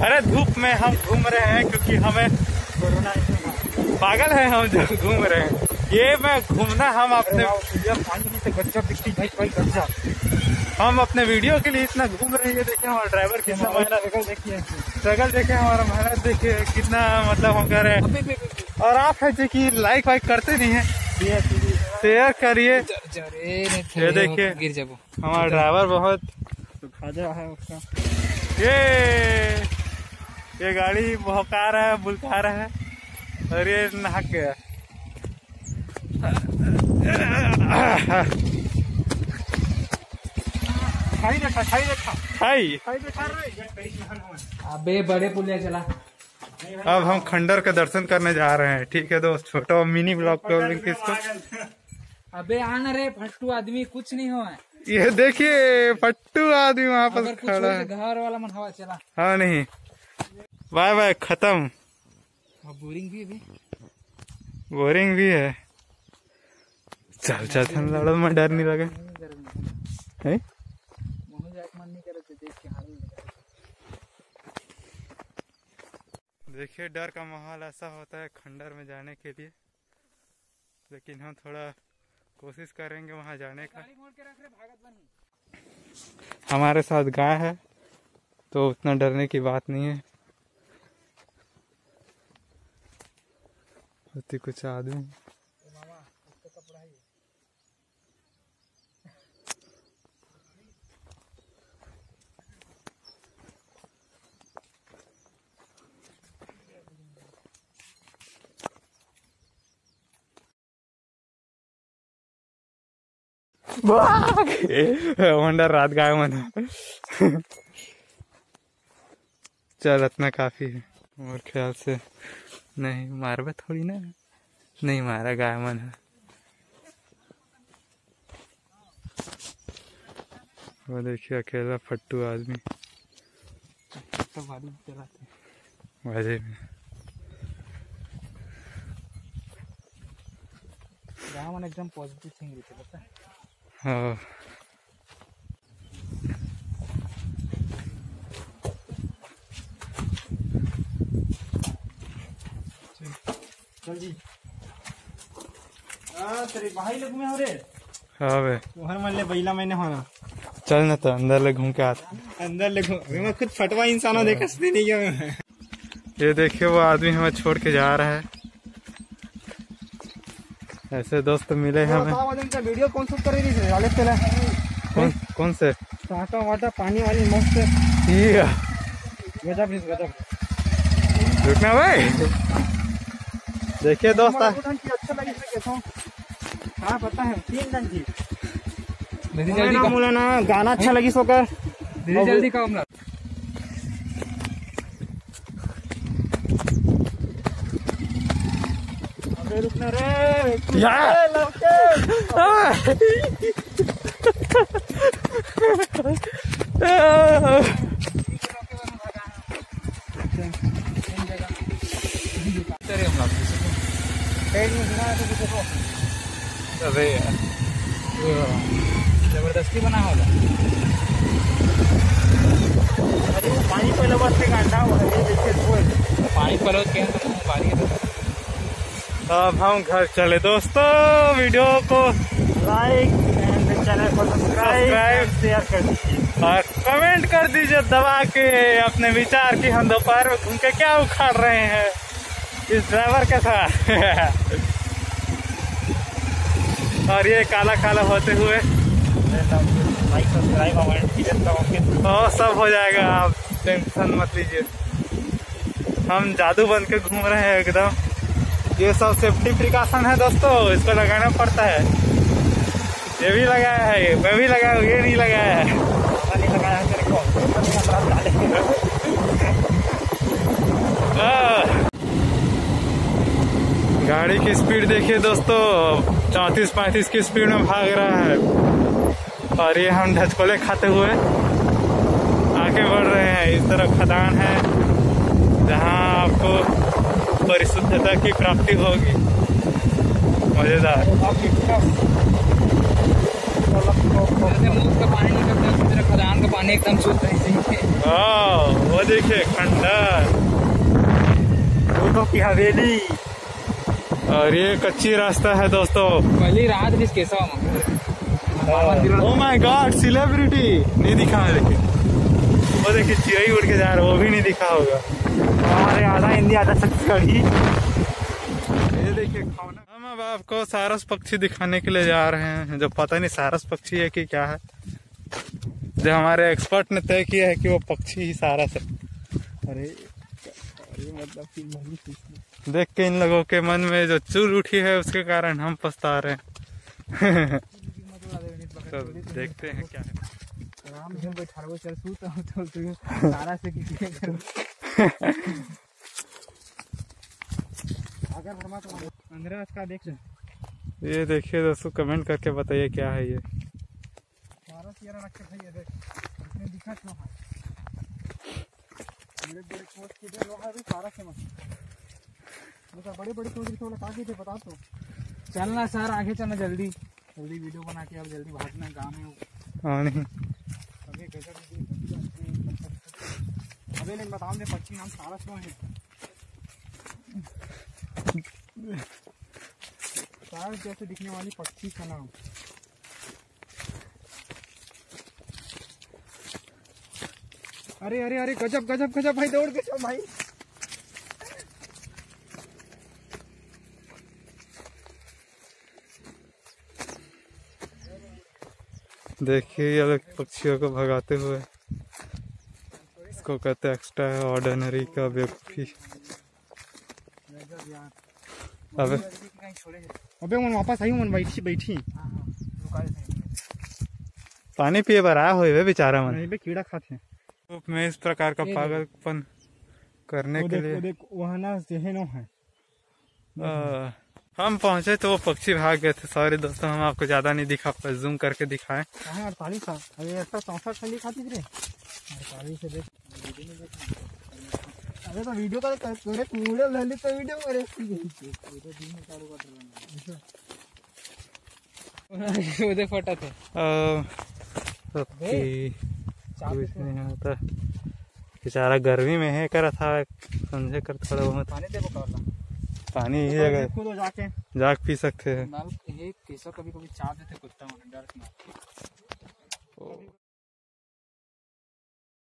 अरे धूप में हम घूम रहे हैं क्योंकि हमें कोरोना, पागल है हम जो घूम रहे हैं। ये मैं घूमना हम अपने हम अपने वीडियो के लिए इतना घूम रहे हैं। ये देखिए हमारा ड्राइवर कितना मेहनत, देखिए स्ट्रगल, देखिए हमारा मेहनत, देखिए कितना मतलब हम कर रहे हैं। और आप है जो कि लाइक वाइक करते नहीं है, शेयर करिए। ये देखिए गिर जाओ, हमारा ड्राइवर बहुत खाजा है उसका। ये गाड़ी भौंका रहा है, बुलका रहा है और ये नहा गया। अबे बड़े पुलिया चला। अब हम खंडर के दर्शन करने जा रहे हैं। ठीक है दोस्त, छोटा मिनी ब्लॉग पे इसको। अबे आना रे फट्टू आदमी, कुछ नहीं हुआ। ये देखिए फट्टू आदमी वहाँ पर खड़ा है। घर वाला मन हवा चला। हाँ नहीं, बाय बाय, खत्म। बोरिंग भी बोरिंग भी है। चल चल लड़ो में डर नहीं लगे है? देखिए डर का माहौल ऐसा होता है खंडर में जाने के लिए, लेकिन हम थोड़ा कोशिश करेंगे वहां जाने का। हमारे साथ गाय है तो उतना डरने की बात नहीं है। होती कुछ आदमी वंडर रात गाय मन। चल इतना काफी है और ख्याल से नहीं मारबे थोड़ी ना, नहीं मारा, गाय मन है। वो देखिए अकेला फट्टू आदमी बाजे में। मन एकदम पॉजिटिव थिंग रहता है। हाँ चल जी। तेरे भाई लोग में हो रे। हाँ बे, वहाँ मान ले बैला मैंने होना। चल ना तो अंदर ले घूम के आते। अंदर ले घूम, मैं खुद फटवा इंसानों देखा नहीं गया मैं। ये देखिए वो आदमी हमें छोड़ के जा रहा है। ऐसे दोस्त मिले हैं हमें। वीडियो कौन शूट कर रही है? कौन से? टाटा वाटा पानी वाली मस्त गजब गजब। रुकना भाई, देखिए दोस्त अच्छा लगी कैसा। हाँ पता है 3 घंटी दीदी जल्दी का बोला ना, गाना अच्छा लगी सोकर दीदी जल्दी का हमला। रुकना रे यार। अरे यार जबरदस्ती बना होगा। अरे वो पानी पहले बस से काटा हुआ है, पानी पलो के अब हम घर चले दोस्तों। वीडियो को लाइक एंड चैनल को सब्सक्राइब शेयर कर दीजिए और कमेंट कर दीजिए दबा के अपने विचार कि हम दोपहर में घूम के क्या उखाड़ रहे हैं इस ड्राइवर के साथ। और ये काला काला होते हुए लाइक सब्सक्राइब और सब हो जाएगा, आप टेंशन मत लीजिए। हम जादू बन के घूम रहे हैं एकदम। ये सब सेफ्टी प्रिकॉशन है दोस्तों, इसको लगाना पड़ता है। ये भी लगाया है, मैं भी लगाया हूँ, ये नहीं लगाया है। नहीं लगाया है तेरे को। गाड़ी की स्पीड देखिए दोस्तों, 34-35 की स्पीड में भाग रहा है। और ये हम ढचकोले खाते हुए आगे बढ़ रहे हैं। इस तरफ खदान है जहाँ आपको परिशुद्धता की प्राप्ति होगी। मजेदार। पानी निकलता है खदान का पानी एकदम शुद्ध है। वो देखिए खंडर, तो की हवेली, और ये कच्ची रास्ता है दोस्तों। पहली रात किस केसा ओ माय गॉड, सेलिब्रिटी नहीं दिखा है, लेकिन वो देखिए चिड़ै उड़ के जा रहा है, वो भी नहीं दिखा होगा। हमारे आधा हिंदी आधा छत्तीसगढ़ी। ये देखिए हम अब आपको सारस पक्षी दिखाने के लिए जा रहे हैं, जो पता नहीं सारस पक्षी है कि क्या है, जो हमारे एक्सपर्ट ने तय किया है कि वो पक्षी ही सारस है। अरे मतलब देख के इन लोगों के मन में जो चूल उठी है उसके कारण हम पछता रहे हैं। तो देखते हैं क्या है। आराम से बैठा रहो, चल सूत सारा से किसी करो। अगर हम तो अंदर का देख ले। ये देखिए दोस्तों, कमेंट करके बताइए क्या है ये। सारा सियारा रख के भाई देख, इसमें दिखा क्यों है? बड़े बड़े कोट के दे लोहा भी सारा से मत। मतलब बड़े बड़े कोट के वाला काफी थे, बता तो। चलना सर, आगे चलना, जल्दी जल्दी वीडियो बना के अब जल्दी भागना गाँव में। हाँ नहीं, अबे नहीं बताओ दे पक्षी नाम सारा क्यों है? सारा जैसे दिखने वाली पक्षी का नाम। अरे अरे अरे गजब गजब गजब भाई, दौड़ के चल भाई। देखिए ये लोग पक्षियों को भगाते हुए, इसको कहते हैं एक्स्ट्रा ऑर्डिनरी का व्यक्ति। अबे मन वापस आई, मन बैठी बैठी पानी पिए बार आया हुए बेचारा मन। बे कीड़ा खाते हैं। धूप में इस प्रकार का पागलपन करने के लिए वहाँ ना जहनो है। हम पहुंचे तो वो पक्षी भाग गए थे। सॉरी दोस्तों, हम आपको ज्यादा नहीं दिखा पाए, जूम करके दिखाएं। 48 था, अरे ऐसा 64 खाली खाती रे 48 से देख। अरे तो वीडियो का करे पूरे ललित तो वीडियो करे पूरे दिन में चालू कर रहा है। उधर फोटो थे कुछ नहीं होता, बेचारा गर्मी में है कर था, समझे कर थोड़ा बहुत पानी दे बोला, पानी ही जगह खुद जाके जाग पी सकते हैं। कभी कभी चाह देते कुत्ता डर